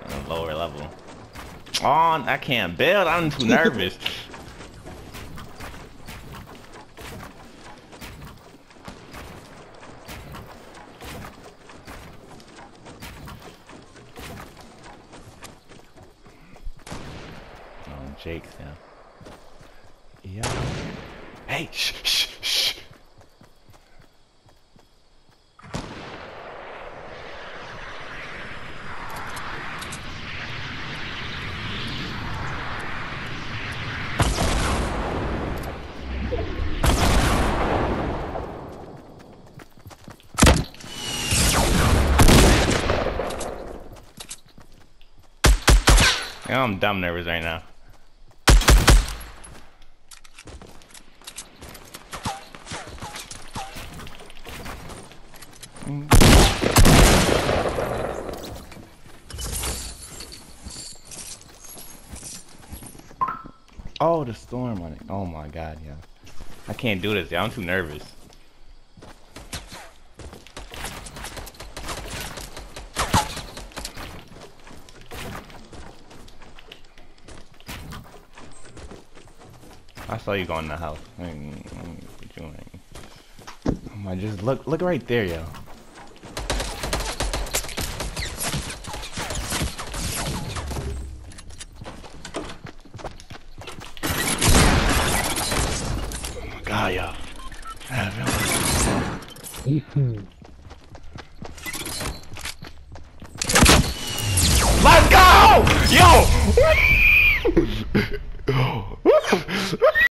on a lower level. Oh, I can't build. I'm too nervous. Oh, Jake's now. Yeah. Hey, shh, shh, shh. Yeah, I'm dumb nervous right now. Oh, the storm on it. Oh my god, yeah. I can't do this, yeah. I'm too nervous. I saw you go in the house. What you doing? Oh my, just look right there, yo. Oh my god, yo. Let's go! Yo!